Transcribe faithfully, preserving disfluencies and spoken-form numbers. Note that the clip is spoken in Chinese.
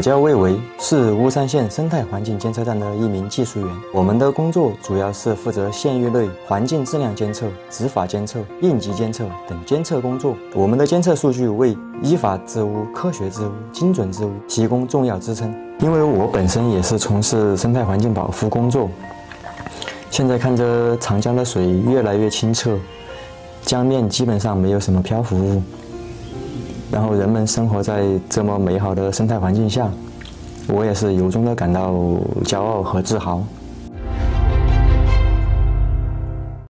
我叫魏维，是巫山县生态环境监测站的一名技术员。我们的工作主要是负责县域内环境质量监测、执法监测、应急监测等监测工作。我们的监测数据为依法治污、科学治污、精准治污提供重要支撑。因为我本身也是从事生态环境保护工作，现在看着长江的水越来越清澈，江面基本上没有什么漂浮物。然后人们生活在这么美好的生态环境下，我也是由衷的感到骄傲和自豪。